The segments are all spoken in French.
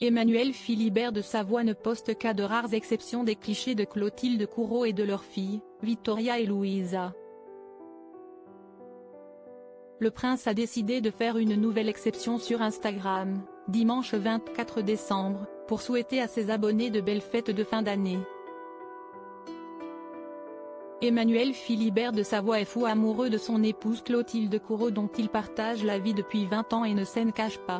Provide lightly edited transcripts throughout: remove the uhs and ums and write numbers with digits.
Emmanuel Philibert de Savoie ne poste qu'à de rares exceptions des clichés de Clotilde Courreau et de leurs filles, Victoria et Louisa. Le prince a décidé de faire une nouvelle exception sur Instagram, dimanche 24 décembre, pour souhaiter à ses abonnés de belles fêtes de fin d'année. Emmanuel Philibert de Savoie est fou amoureux de son épouse Clotilde Courreau dont il partage la vie depuis 20 ans et ne s'en cache pas.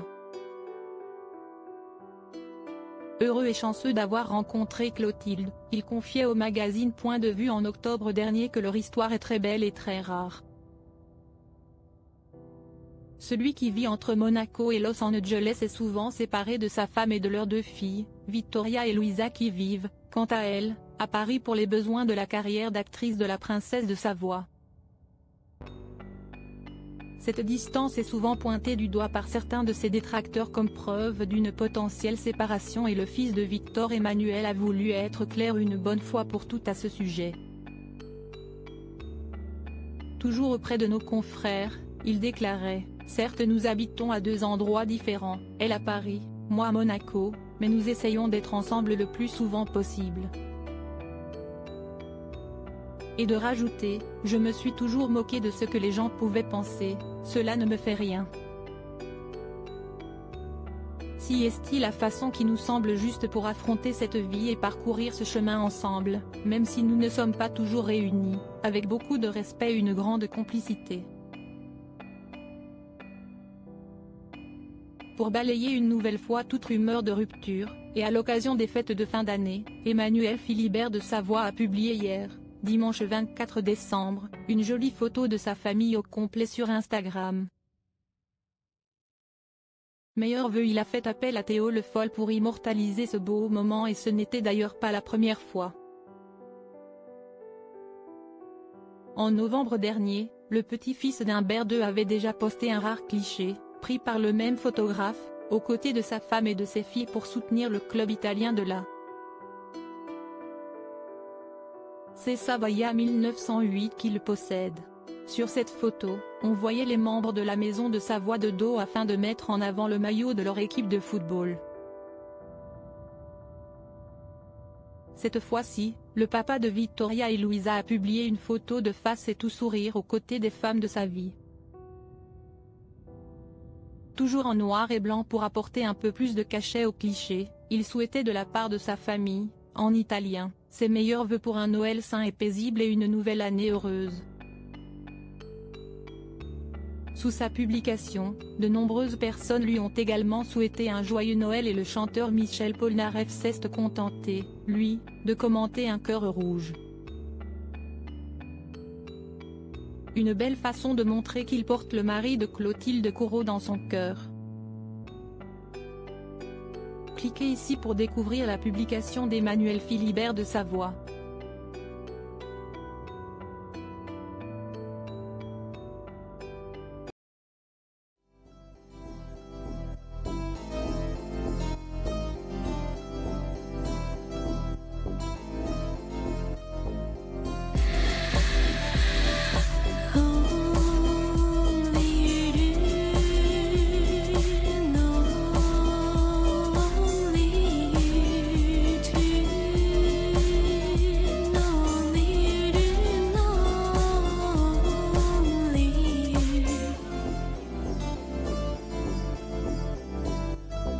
Heureux et chanceux d'avoir rencontré Clotilde, il confiait au magazine Point de Vue en octobre dernier que leur histoire est très belle et très rare. Celui qui vit entre Monaco et Los Angeles est souvent séparé de sa femme et de leurs 2 filles, Victoria et Louisa qui vivent, quant à elles, à Paris pour les besoins de la carrière d'actrice de la princesse de Savoie. Cette distance est souvent pointée du doigt par certains de ses détracteurs comme preuve d'une potentielle séparation et le fils de Victor Emmanuel a voulu être clair une bonne fois pour toutes à ce sujet. Toujours auprès de nos confrères, il déclarait: « Certes nous habitons à 2 endroits différents, elle à Paris, moi à Monaco, mais nous essayons d'être ensemble le plus souvent possible. » Et de rajouter: « Je me suis toujours moqué de ce que les gens pouvaient penser, cela ne me fait rien. » Si est-il la façon qui nous semble juste pour affronter cette vie et parcourir ce chemin ensemble, même si nous ne sommes pas toujours réunis, avec beaucoup de respect et une grande complicité. Pour balayer une nouvelle fois toute rumeur de rupture, et à l'occasion des fêtes de fin d'année, Emmanuel Philibert de Savoie a publié hier, dimanche 24 décembre, une jolie photo de sa famille au complet sur Instagram. Meilleurs vœux. Il a fait appel à Théo Le Foll pour immortaliser ce beau moment et ce n'était d'ailleurs pas la première fois. En novembre dernier, le petit-fils d'Humbert II avait déjà posté un rare cliché, pris par le même photographe, aux côtés de sa femme et de ses filles pour soutenir le club italien de la Savoia 1908 qu'il possède. Sur cette photo, on voyait les membres de la maison de Savoie de dos afin de mettre en avant le maillot de leur équipe de football. Cette fois-ci, le papa de Victoria et Louisa a publié une photo de face et tout sourire aux côtés des femmes de sa vie. Toujours en noir et blanc pour apporter un peu plus de cachet au cliché, il souhaitait de la part de sa famille, en italien, ses meilleurs vœux pour un Noël sain et paisible et une nouvelle année heureuse. Sous sa publication, de nombreuses personnes lui ont également souhaité un joyeux Noël et le chanteur Michel Polnareff s'est contenté, lui, de commenter un cœur rouge. Une belle façon de montrer qu'il porte le mari de Clotilde Courreau dans son cœur. Cliquez ici pour découvrir la publication d'Emmanuel Philibert de Savoie.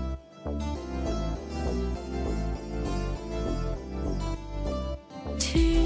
To